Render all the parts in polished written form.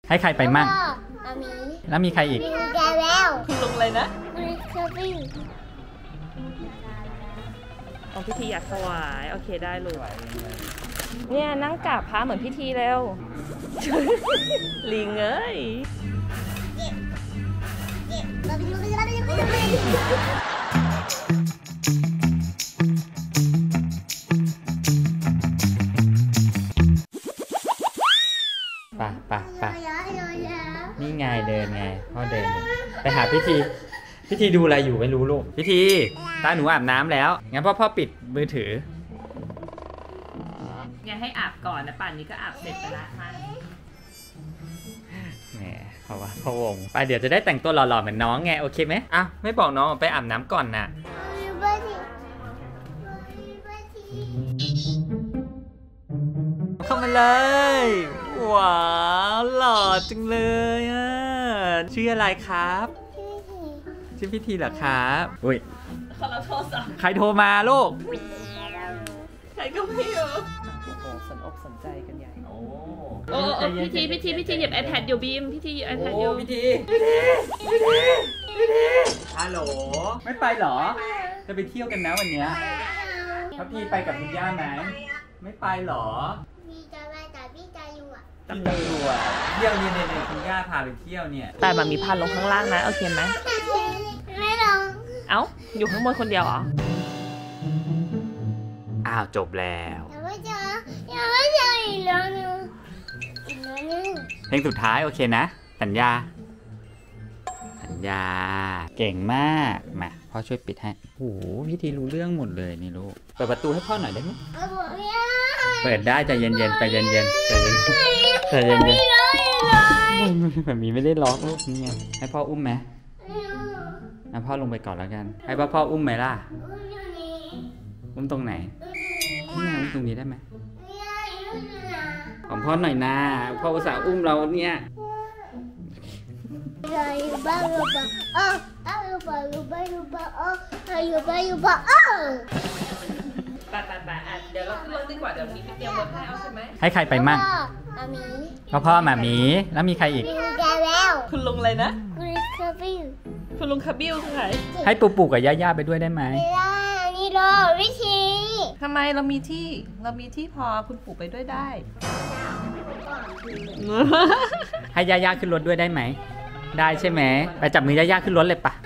ให้ใครไปมั่งมีแล้วมีใครอีกมีแกแล้วคุณลุงเลยนะมีเคอร์บี้ของพิธีอยากถวายโอเคได้เลยเนี่ยนั่งกราบพระเหมือนพิธีเร็ว ลิงเอ้ยป่ะนี่ไงเดินไงพ่อเดินไปหาพิธีดูอะไรอยู่ไม่รู้ลูกพิธีตาหนูอาบน้ำแล้วงั้นพ่อปิดมือถือไงให้อาบก่อนนะป่านนี้ก็อาบเสร็จไปละค่ะแหมเพราะว่าพ่อวงไปเดี๋ยวจะได้แต่งตัวหล่อๆเหมือนน้องไงโอเคไหมอ้าวไม่บอกน้องไปอาบน้ำก่อนน่ะเข้ามาเลยว้าวหล่อจังเลยอ่ะชื่ออะไรครับชื่อพิธีเหรอครับอุ้ยขอรับโทรศัพท์ใครโทรมาลูกใครก็ไม่รู้โอ้โหสนอกสนใจกันใหญ่โอ้พิธีหยิบ iPad อยู่บีมพิธีหยิบ iPad อยู่พิธีฮัลโหลไม่ไปเหรอจะไปเที่ยวกันนะวันเนี้ยครับพี่ไปกับคุณย่าไหมไม่ไปเหรอพี่จะไปแต่พี่จะอยู่อ่ะพี่จะอยู่อ่ะเที่ยวเนี่ยคุณย่าพาไปเที่ยวเนี่ยแต่มันมีพันลงข้างล่างนะโอเคไหมไม่ลงเอ้าอยู่ข้างบนคนเดียวเหรออ้าวจบแล้วยังไม่เจออีกแล้วนึงเพลงสุดท้ายโอเคนะสัญญาเก่งมากมาพ่อช่วยปิดให้โอ้โหพิธีรู้เรื่องหมดเลยนี่ลูกเปิดประตูให้พ่อหน่อยได้ไหมเปิดได้ใจเย็นๆแบบนี้ไม่ได้ล็อกลูกนี่ไงให้พ่ออุ้มไหมให้พ่อลงไปก่อนแล้วกันให้พ่ออุ้มไหมล่ะอุ้มตรงไหนนี่ไงอุ้มตรงนี้ได้ไหมของพ่อหน่อยนะพ่ออุตส่าห์อุ้มเราเนี่ยไปเดี๋ยวเราขึ้นรถดีกว่าเดี๋ยวมีเตรียมรถให้เอาใช่ไหมให้ใครไปมั่งพ่อหมามีแล้วมีใครอีกมีแกแล้วคุณลุงเลยนะคุณลุงคาบิวคือใครให้ปู่กับย่าไปด้วยได้ไหมไม่ได้นี่รอวิธีทำไมเรามีที่พอคุณปู่ไปด้วยได้ให้ย่าขึ้นรถด้วยได้ไหมได้ใช่ไหมไปจับมือย่าขึ้นรถเลยปะ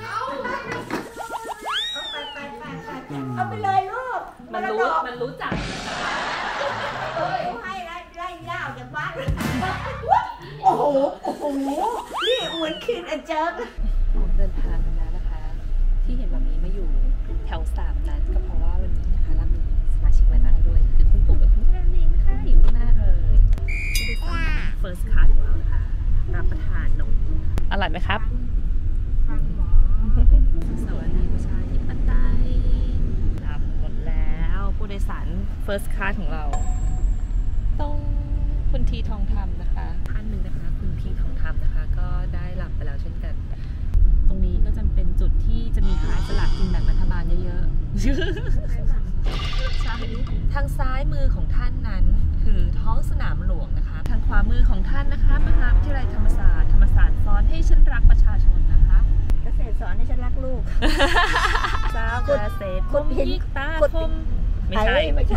เอาไปเลยลูกมันรู้จักให้ไล่ย่าออกจากบ้านโอ้โหนี่เหมือนคิดเจิร์กเดินทางกันแล้วนะคะที่เห็นแบบนี้มาอยู่แถว3นั้นก็เพราะว่าวันนี้นะคะเรามีสมาชิกมานั่งด้วยคือคุณปู่กับคุณแม่เองนะคะอยู่ข้างหน้าเลยที่ได้ฟัง first class ของเรานะคะรับประทานนมอร่อยไหมครับสวัสดีประชาธิปไตยรับหมดแล้วผู้โดยสาร first class ของเราต้องคุณทีทองธรรมนะคะท่านหนึ่งนะคะคุณทีทองธรรมนะคะก็ได้หลับไปแล้วเช่นกันตรงนี้ก็จะเป็นจุดที่จะมีขายสลากกินแบ่งรัฐบาลเยอะๆใช่ทางซ้ายมือของท่านนั้นคือท้องสนามหลวงนะคะทางขวามือของท่านนะคะมหาวิทยาลัยธรรมศาสตร์สอนให้ฉันรักประชาชนนะคะเกษตรสอนให้ฉันรักลูกสาวเกษตรคมยิกตาคมไม่ใช่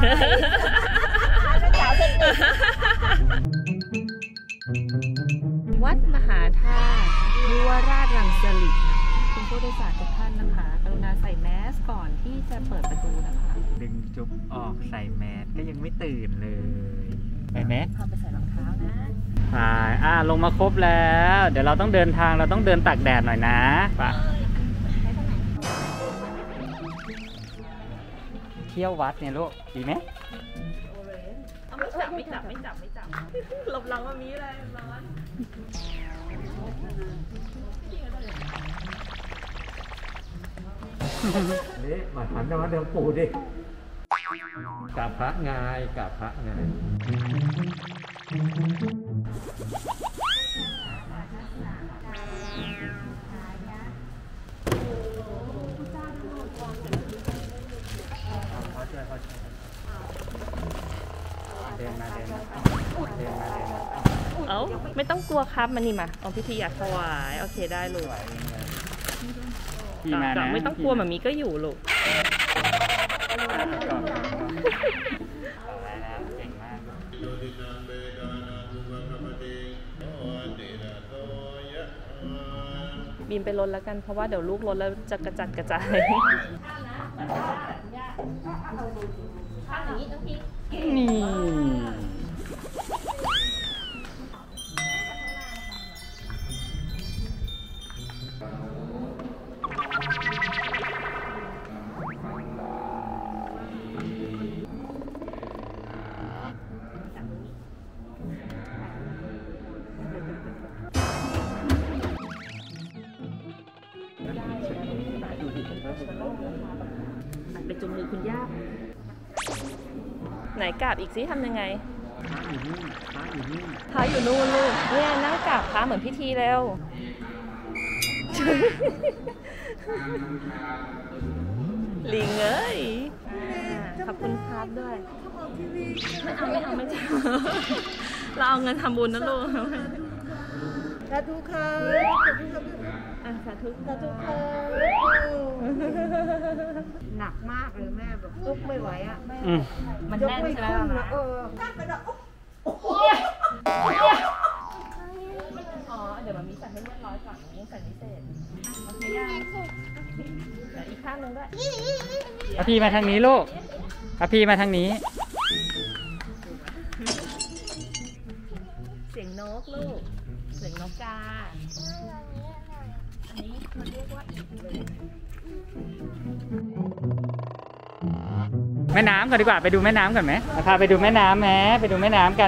วัดมหาธาตุยุวราชรังสฤษฎ์นะคุณผู้โดยสารทุกท่านนะคะกรุณาใส่แมสก่อนที่จะเปิดประตูนะคะดึงจุ๊บออกใส่แมสก็ยังไม่ตื่นเลยไปแมสพาไปใส่รองเท้านะลงมาครบแล้วเดี๋ยวเราต้องเดินทางเราต้องเดินตากแดดหน่อยนะป่ะเที่ยววัดเนี่ยลูกดีไหมไม่จับหลบหลังมามีอะไรร้อนนี่หมายถึงว่าเดินปูดิกับพระไงเอ้าไม่ต้องกลัวลัวครับมันนี่มาเอาพิธีอยากถวายโอเคได้ลูกพี่มานะไม่ต้องกลัวหมามีก็อยู่ลูกเก่งมากบีมไปรถแล้วกันเพราะว่าเดี๋ยวลูกรถแล้วจะกระจัดกระจายนี่ไปจุงมือคุณย่าไหนกราบอีกสิทำยังไงพระอยู่นู่นลูกเนี่ยนั่งกราบพระเหมือนพิธีเร็ว ลิงเอ้ยขอบคุณครับด้วยไม่เอาไม่เราเอาเงินทำบุญนะลูกสาธุค่ะสาธุสาธุค่ะหนักมากเลยแม่แบบลุกไม่ไหวอ่ะมันยกแน่นไม่ใช่ไหมขึ้นล่ะตั้งกระดาษโอ้โหอ๋อเดี๋ยวมันมีใส่ให้เรียบร้อยก่อนนี่ใส่พิเศษโอเคยังเดี๋ยวอีกข้างนึงด้วยพระพี่มาทางนี้ลูกพระพี่มาทางนี้เสียงนกลูกเสียงนกกาอันนี้มันเรียกว่าอีกเลยแม่น้ำก่อนดีกว่าไปดูแม่น้ำก่อนไหมพาไปดูแม่น้ำไหมไปดูแม่น้ำกัน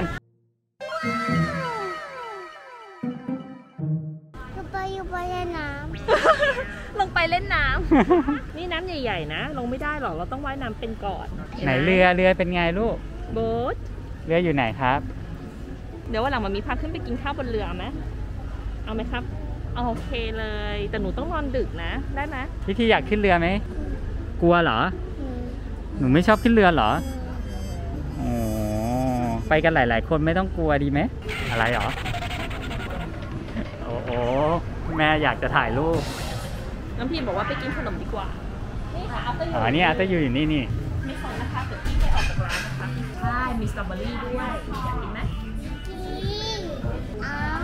อยู่ไปเล่นน้ลงไปเล่นน้ำ นี่น้ำใหญ่ๆนะลงไม่ได้หรอกเราต้องว่ายน้ำเป็นก่อนไหนเรือเป็นไงลูกโบ๊ทเรืออยู่ไหนครับเดี๋ยววันหลังมันมีพาขึ้นไปกินข้าวบนเรือไหมเอาไหมครับโอเคเลยแต่หนูต้องนอนดึกนะได้ไหมพี่อยากขึ้นเรือไหมกลัวเหรอหนูไม่ชอบขึ้นเรือเหรอโอ้ไปกันหลายๆคนไม่ต้องกลัวดีไหมอะไรเหรอโอ้โหแม่อยากจะถ่ายรูปน้ำพี่บอกว่าไปกินขนมดีกว่านี่ค่ะอัพเตอร์อ๋อนี่อาร์ตอยู่นี่นี่ไม่สนนะคะเดี๋ยวพี่ไปออกจากร้านนะคะใช่มีสตรอเบอรี่ด้วยอยากกินไหมำกินอ้าว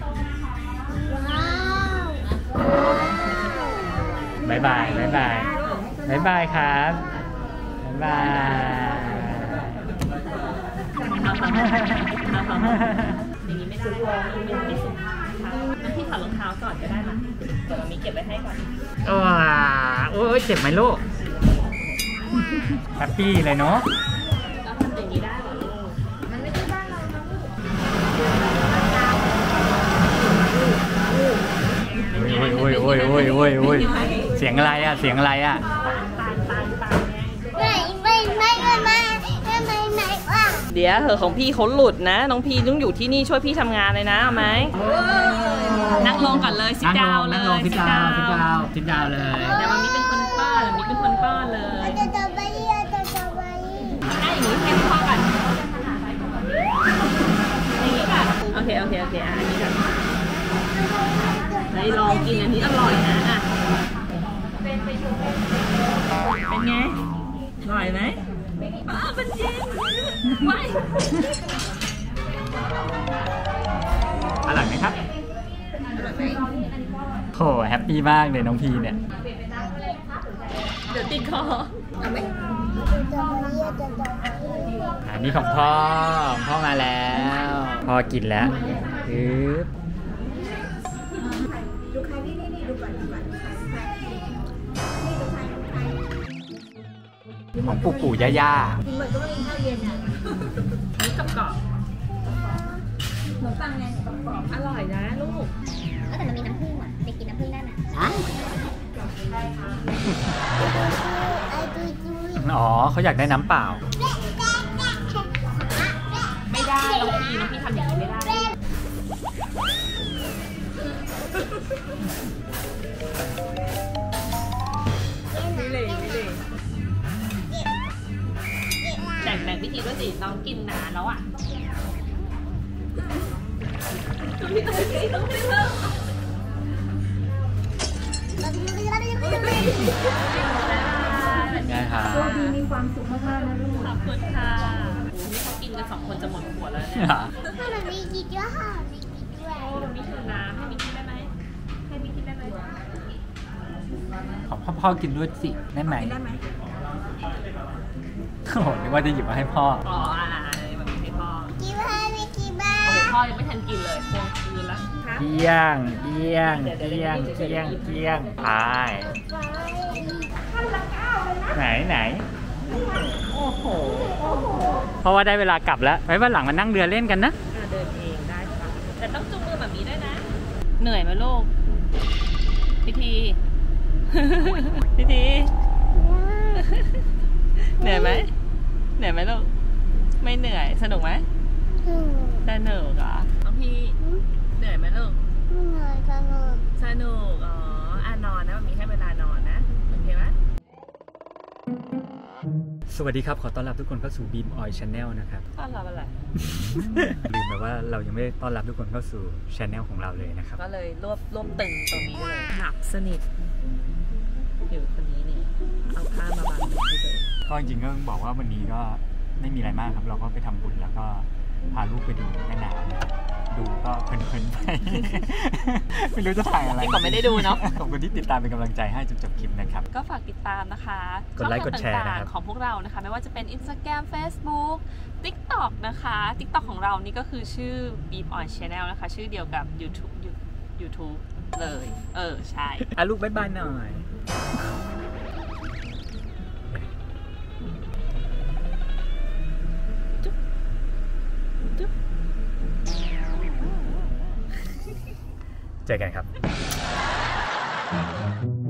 ว้าวบายบายบายบายบายบายครับบายบายอย่างนี้ไม่ได้ไม่สุภาพนะคะน้ำพี่ถอดรองเท้าก่อนก็ได้นะเดี๋ยวมันมีเก็บไว้ให้ก่อนโอ้ยเจ็บไหมลูกแฮปปี้เลยเนาะเราทำอย่างนี้ได้เหรอลูกมันไม่ใช่บ้านเรานะลูกโอ้ยเสียงอะไรอ่ะเสียงอะไรอ่ะตายไงไม่ว่าเดี๋ยวเหอะของพี่เขาหลุดนะน้องพี่ต้องอยู่ที่นี่ช่วยพี่ทำงานเลยนะเอาไหมนั่งลงก่อนเลยซิดดาวเลยทิดดาวเลยเดี๋ยวมันมีเป็นคนป้อนมีเป็นคนป้อนเลยจะต่อไปได้อย่างนี้ให้อย่างนี้ให้พ่อก่อนอย่างนี้ก่อนโอเคอันนี้ก่อนไหนลองกินอันนี้อร่อยนะอ่ะเป็นไงอร่อยไหมเป็นเย็นไม่อร่อยไหมครับโหแฮปปี้มากเลยน้องพีเนี่ยเดี๋ยวติดคออันนี้ของพ่อมาแล้วพ่อกินแล้วปึ๊บดูใครนี่ดูก่อนของปู่ย่ากินเหมือนก็กินข้าวเย็นอ่ะนี่กรอบขนมปังไงกรอบอร่อยนะลูกแต่มันมีน้ำผึ้งอ่ะเด็กกินน้ำผึ้งได้ไหมอ๋อเขาอยากได้น้ำเปล่าไม่ได้น้องพี่ทำอย่างนี้ไม่ได้นี่เลยแบ่งพิธีด้วยสิน้องกินนานแล้วอ่ะพี่ต้องพี่ต้องพี่ต้องไงคะโชคดีมีความสุขมากๆนะลูกขอบคุณค่ะโอ้นี่เขากินกัน2 คนจะหมดขวดแล้วเนี่ยถ้ามันมีกินด้วยค่ะมีกินด้วยโอ้มีถือน้ำให้มีกินได้ไหมให้มีกินได้ไหมของพ่อกินด้วยสิได้ไหมได้ไหมโอ้โหนึกว่าจะหยิบมาให้พ่ออ๋อแบบนี้ให้พ่อกินให้ไม่กินบ้าโอ้โหพ่อยังไม่ทันกินเลยพวงคืนแล้วเกี้ยงเกี้ยงเกี้ยงเกี้ยงเกี้ยงไปไหนโอ้โหเพราะว่าได้เวลากลับแล้วไว้วันหลังมานั่งเรือเล่นกันนะเดินเองได้ค่ะแต่ต้องจูงมือแบบนี้ด้วยนะ เหนื่อยไหมลูกพิธี พิธี เหนื่อยไหมเหนื่อยไหมลูกไม่เหนื่อยสนุกไหมสนุกเหรอน้องพี่เหนื่อยไหมลูกสนุกอ๋อนอนนะมันมีให้เวลานอนนะโอเคไหมสวัสดีครับขอต้อนรับทุกคนเข้าสู่ Beam Oil Channel นะครับต้อนรับอะไรลืมไปว่าเรายังไม่ได้ต้อนรับทุกคนเข้าสู่ Channel ของเราเลยนะครับก็เลยรวบตึงตรงนี้เลยหนับสนิทอยู่คนนี้นี่เอาผ้ามาบังให้เลยก็จริงๆก็บอกว่าวันนี้ก็ไม่มีอะไรมากครับ เราก็ไปทำบุญแล้วก็พาลูกไปดูแม่น้ำนะครับดูก็เพลินๆไป ไม่รู้จะถ่ายอะไรนี่ก็ไม่ได้ดูเนาะขอบคุณที่ติดตามเป็นกำลังใจให้จนจบคลิปนะครับก็ฝากติดตามนะคะกดไลค์กดแชร์นะครับช่องทางต่างๆของพวกเรานะคะ ไม่ว่าจะเป็น Instagram Facebook TikTok นะคะ TikTok ของเรานี่ก็คือชื่อ Beam Oil Channel นะคะ ชื่อเดียวกับ YouTube เลย ใช่ลูกบ๊ายบายหน่อย เจอกันครับ